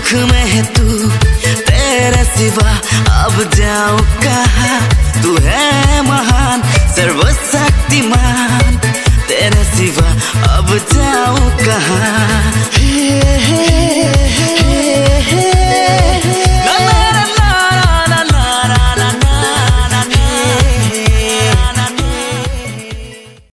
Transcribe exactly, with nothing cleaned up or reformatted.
सुख में है तू, तेरे सिवा अब जाऊं कहाँ। तू है महान सर्वशक्तिमान, तेरे सिवा अब जाऊं कहाँ।